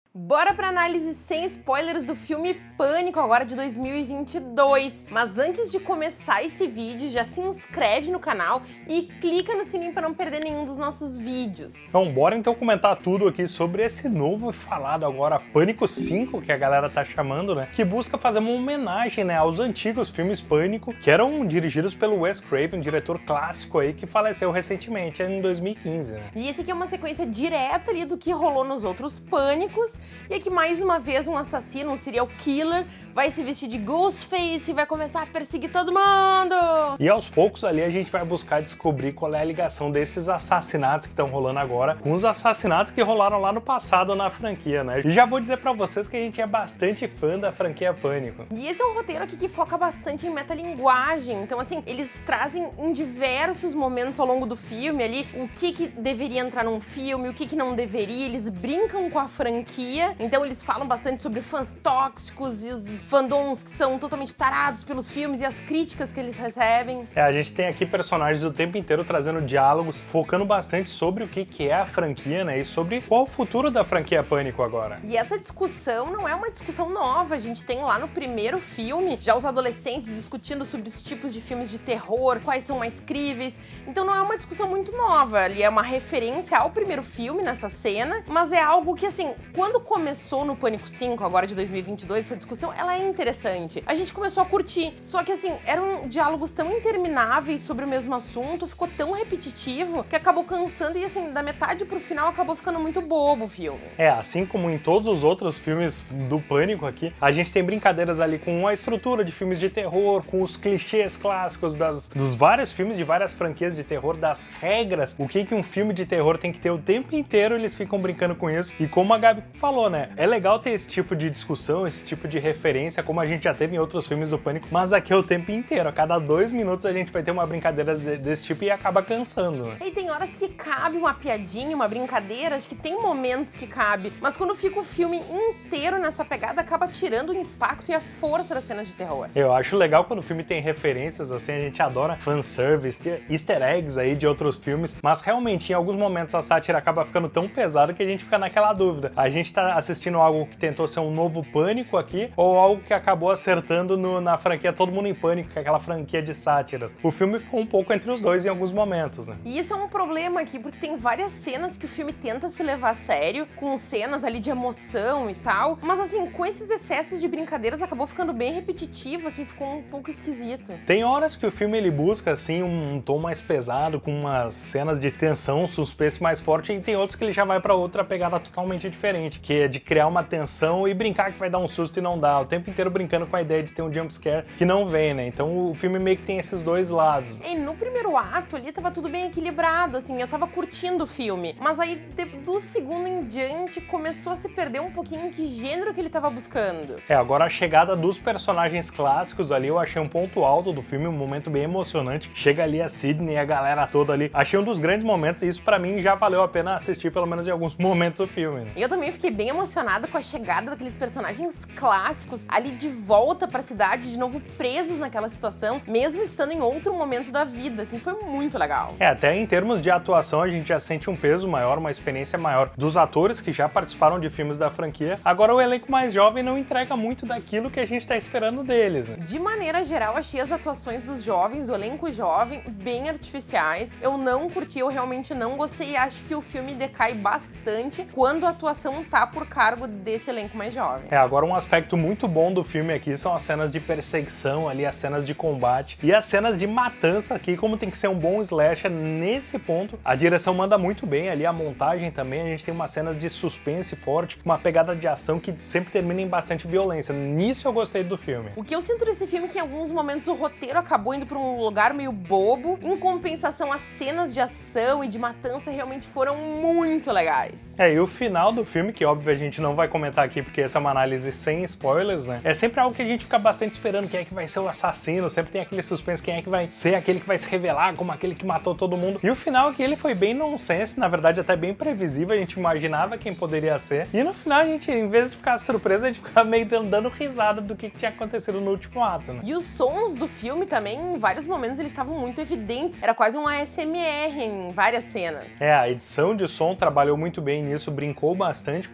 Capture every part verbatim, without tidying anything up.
Bora pra análise sem spoilers do filme Pânico, agora de dois mil e vinte e dois. Mas antes de começar esse vídeo, já se inscreve no canal e clica no sininho para não perder nenhum dos nossos vídeos. Então bora então comentar tudo aqui sobre esse novo falado agora Pânico cinco, que a galera tá chamando, né? Que busca fazer uma homenagem, né, aos antigos filmes Pânico, que eram dirigidos pelo Wes Craven, um diretor clássico aí que faleceu recentemente, em dois mil e quinze, né? E esse aqui é uma sequência direta ali do que rolou nos outros Pânicos. E aqui mais uma vez um assassino, um serial killer, vai se vestir de Ghostface e vai começar a perseguir todo mundo! E aos poucos ali a gente vai buscar descobrir qual é a ligação desses assassinatos que estão rolando agora com os assassinatos que rolaram lá no passado na franquia, né? E já vou dizer pra vocês que a gente é bastante fã da franquia Pânico. E esse é um roteiro aqui que foca bastante em metalinguagem, então assim, eles trazem em diversos momentos ao longo do filme ali o que que deveria entrar num filme, o que que não deveria, eles brincam com a franquia. Então eles falam bastante sobre fãs tóxicos e os fandoms que são totalmente tarados pelos filmes e as críticas que eles recebem. É, a gente tem aqui personagens o tempo inteiro trazendo diálogos, focando bastante sobre o que que é a franquia, né, e sobre qual o futuro da franquia Pânico agora. E essa discussão não é uma discussão nova, a gente tem lá no primeiro filme já os adolescentes discutindo sobre os tipos de filmes de terror, quais são mais críveis, então não é uma discussão muito nova, ali é uma referência ao primeiro filme nessa cena, mas é algo que assim, quando começou no Pânico cinco, agora de dois mil e vinte e dois, essa discussão, ela é interessante. A gente começou a curtir, só que assim, eram diálogos tão intermináveis sobre o mesmo assunto, ficou tão repetitivo, que acabou cansando e assim, da metade pro final acabou ficando muito bobo o filme. É, assim como em todos os outros filmes do Pânico aqui, a gente tem brincadeiras ali com a estrutura de filmes de terror, com os clichês clássicos das, dos vários filmes de várias franquias de terror, das regras, o que que um filme de terror tem que ter o tempo inteiro, eles ficam brincando com isso. E como a Gabi falou, né? É legal ter esse tipo de discussão, esse tipo de referência, como a gente já teve em outros filmes do Pânico, mas aqui é o tempo inteiro. A cada dois minutos a gente vai ter uma brincadeira desse tipo e acaba cansando, né? E tem horas que cabe uma piadinha, uma brincadeira, acho que tem momentos que cabe, mas quando fica o filme inteiro nessa pegada, acaba tirando o impacto e a força das cenas de terror. Eu acho legal quando o filme tem referências, assim, a gente adora fanservice, easter eggs aí de outros filmes, mas realmente em alguns momentos a sátira acaba ficando tão pesada que a gente fica naquela dúvida. A gente tá assistindo algo que tentou ser um novo Pânico aqui, ou algo que acabou acertando no, na franquia Todo Mundo em Pânico, que é aquela franquia de sátiras. O filme ficou um pouco entre os dois em alguns momentos, né? E isso é um problema aqui, porque tem várias cenas que o filme tenta se levar a sério, com cenas ali de emoção e tal, mas assim, com esses excessos de brincadeiras acabou ficando bem repetitivo, assim, ficou um pouco esquisito. Tem horas que o filme ele busca, assim, um tom mais pesado, com umas cenas de tensão, suspense mais forte, e tem outros que ele já vai pra outra pegada totalmente diferente, que é de criar uma tensão e brincar que vai dar um susto e não dá, o tempo inteiro brincando com a ideia de ter um jumpscare que não vem, né? Então o filme meio que tem esses dois lados. E no primeiro ato ali tava tudo bem equilibrado, assim, eu tava curtindo o filme, mas aí de, do segundo em diante começou a se perder um pouquinho em que gênero que ele tava buscando. É, agora a chegada dos personagens clássicos ali eu achei um ponto alto do filme, um momento bem emocionante. Chega ali a Sidney e a galera toda ali, achei um dos grandes momentos e isso pra mim já valeu a pena assistir pelo menos em alguns momentos o filme, né? Eu também fiquei bem emocionada com a chegada daqueles personagens clássicos ali de volta pra cidade, de novo presos naquela situação, mesmo estando em outro momento da vida, assim, foi muito legal. É, até em termos de atuação a gente já sente um peso maior, uma experiência maior dos atores que já participaram de filmes da franquia. Agora o elenco mais jovem não entrega muito daquilo que a gente tá esperando deles, né? De maneira geral, achei as atuações dos jovens, do elenco jovem, bem artificiais. Eu não curti, eu realmente não gostei e acho que o filme decai bastante quando a atuação tá por cargo desse elenco mais jovem. É, agora um aspecto muito bom do filme aqui são as cenas de perseguição ali, as cenas de combate e as cenas de matança aqui, como tem que ser um bom slasher nesse ponto. A direção manda muito bem ali, a montagem também, a gente tem umas cenas de suspense forte, uma pegada de ação que sempre termina em bastante violência. Nisso eu gostei do filme. O que eu sinto nesse filme é que em alguns momentos o roteiro acabou indo pra um lugar meio bobo, em compensação as cenas de ação e de matança realmente foram muito legais. É, e o final do filme, que óbvio a gente não vai comentar aqui porque essa é uma análise sem spoilers, né? É sempre algo que a gente fica bastante esperando, quem é que vai ser o assassino, sempre tem aquele suspense, quem é que vai ser aquele que vai se revelar como aquele que matou todo mundo. E o final aqui, ele foi bem nonsense, na verdade até bem previsível, a gente imaginava quem poderia ser. E no final a gente, em vez de ficar surpreso, a gente ficava meio dando risada do que tinha acontecido no último ato, né? E os sons do filme também, em vários momentos, eles estavam muito evidentes, era quase um A S M R em várias cenas. É, a edição de som trabalhou muito bem nisso, brincou bastante com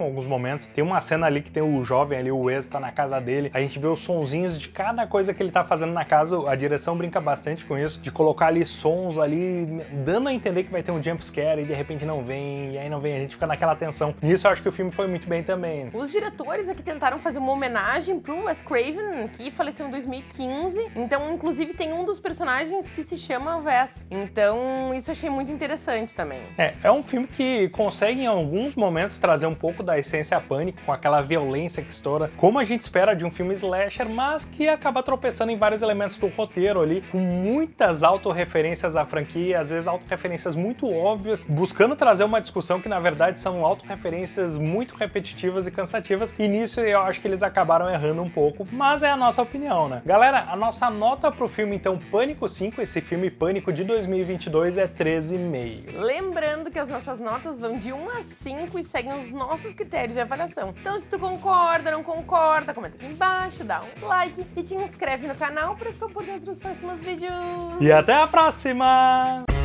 em alguns momentos. Tem uma cena ali que tem o jovem ali, o Wes, tá na casa dele, a gente vê os sonzinhos de cada coisa que ele tá fazendo na casa, a direção brinca bastante com isso, de colocar ali sons ali, dando a entender que vai ter um jumpscare e de repente não vem, e aí não vem, a gente fica naquela tensão. Nisso eu acho que o filme foi muito bem também. Os diretores aqui tentaram fazer uma homenagem pro Wes Craven, que faleceu em dois mil e quinze, então inclusive tem um dos personagens que se chama Wes, então isso eu achei muito interessante também. É, é um filme que consegue em alguns momentos trazer um pouco da essência Pânico, com aquela violência que estoura, como a gente espera de um filme slasher, mas que acaba tropeçando em vários elementos do roteiro ali, com muitas autorreferências à franquia, às vezes autorreferências muito óbvias, buscando trazer uma discussão que na verdade são autorreferências muito repetitivas e cansativas, e nisso eu acho que eles acabaram errando um pouco, mas é a nossa opinião, né? Galera, a nossa nota pro filme então Pânico cinco, esse filme Pânico de dois mil e vinte e dois, é treze vírgula cinco. Lembrando que as nossas notas vão de um a cinco e seguem os nossos critérios de avaliação. Então se tu concorda, não concorda, comenta aqui embaixo, dá um like e te inscreve no canal para ficar por dentro dos próximos vídeos. E até a próxima!